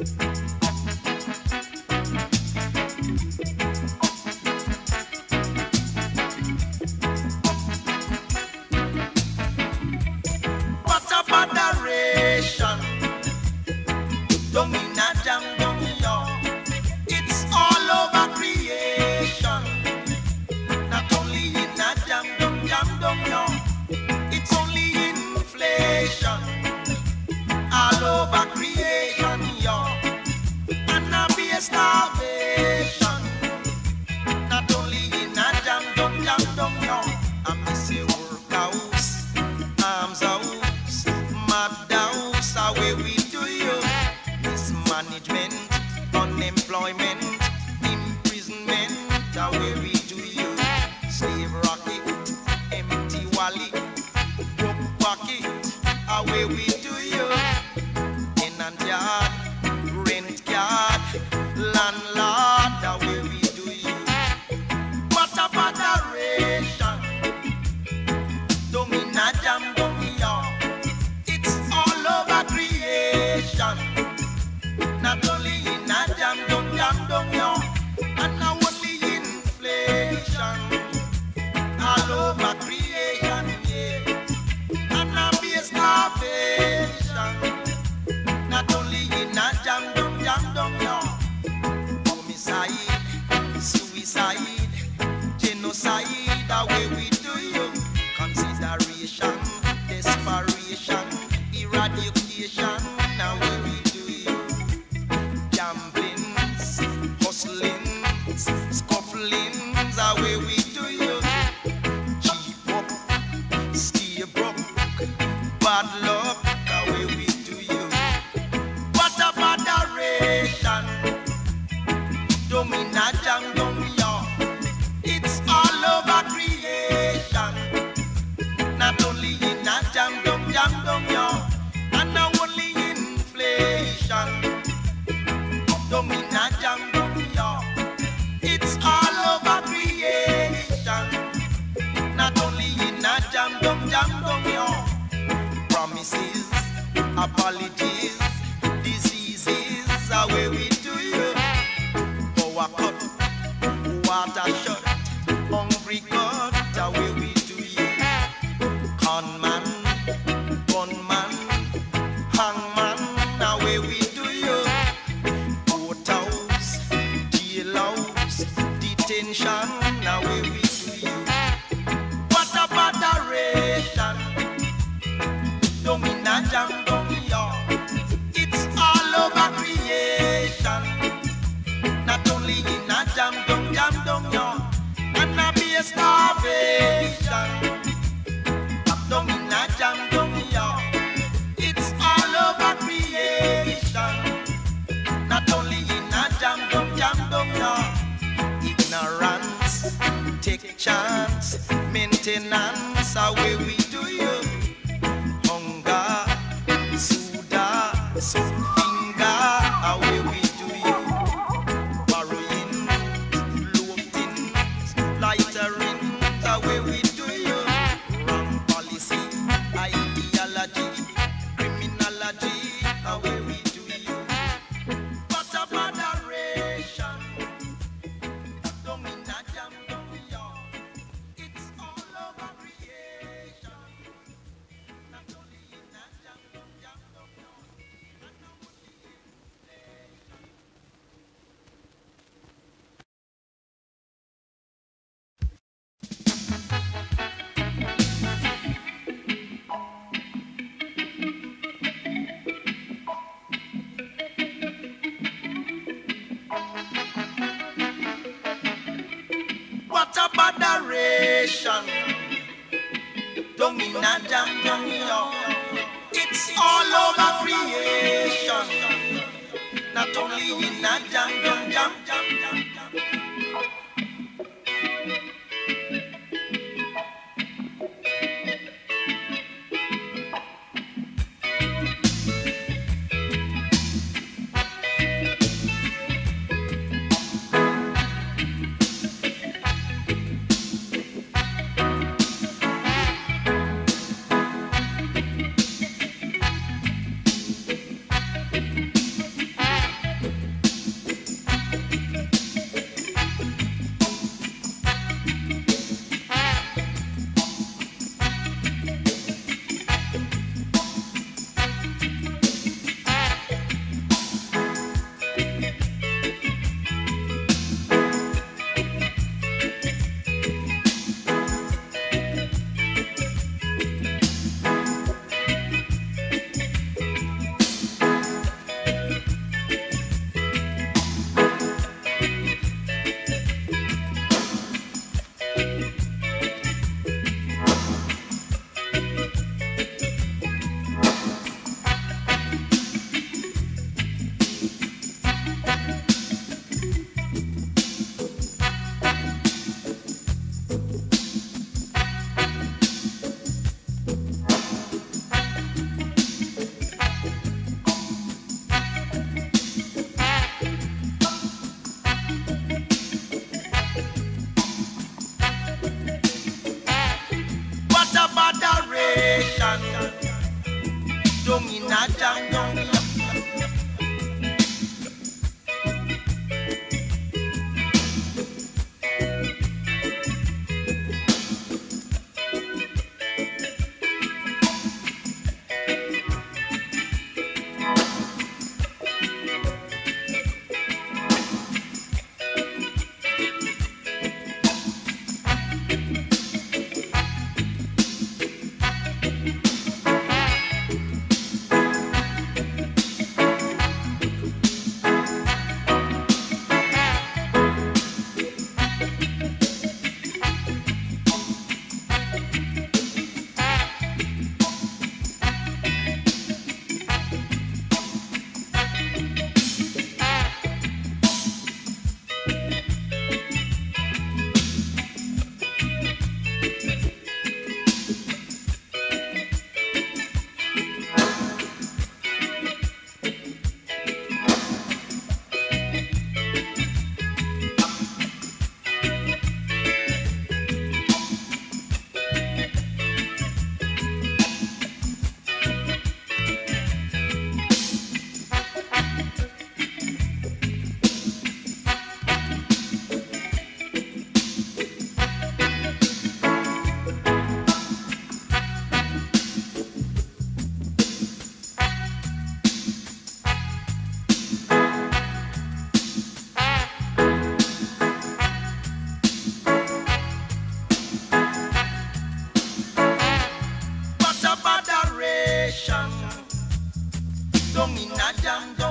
What a moderation, domina jam yo. It's all over creation, not only in a jam yo. It's only inflation, all over creation yo. And a be a starvation, not only in a jam yo. I miss a workhouse, arms house, mad house, away we do you. Mismanagement, unemployment, imprisonment, away we do you. Slave rocket, empty wallet, broke pocket, away we do you. Tenant yard, rent card, landlord, away we do you. What a moderation, domina jam yo. It's all over creation, not only in a jam yo, and now only inflation, all over creation, yeah. And now be a starvation, not only in a jam yo. Homicide, suicide, genocide, away we do you. Consideration, desperation, eradication, away we do you. Gamblings, hustlings, scufflings, away we do you. Cheap up, stay broke, bad luck, away we do you. What a moderation, domina jam yo. It's all over creation, not only in a jam yo, and now only inflation, domina jam yo. It's all over creation, not only in a jam yo. Promises, apologies, diseases, away we do you. Power cut, water shut, hungry cut, away we do you. Conman, gunman, hangman, away we do you. Courthouse, jailhouse, detention, away we do you. What a moderation, domina jam yo. It's all over creation, not only in a jam yo, and a be a starvation, domina jam yo. It's all over creation, not only in a jam yo. Ignorance, take chance, maintenance, away we do you. Hunger, soda, soap finger, away we do you. Borrowing, loafing, lightering, away we do you. Wrong policy, ideology, criminology, away we do you. What a moderation, domina jam yo. It's all over creation, not only in a jam yo. What a moderation, domina jam yo. It's all over creation, not only in a jam. Down in a jam down here. Down in a jam.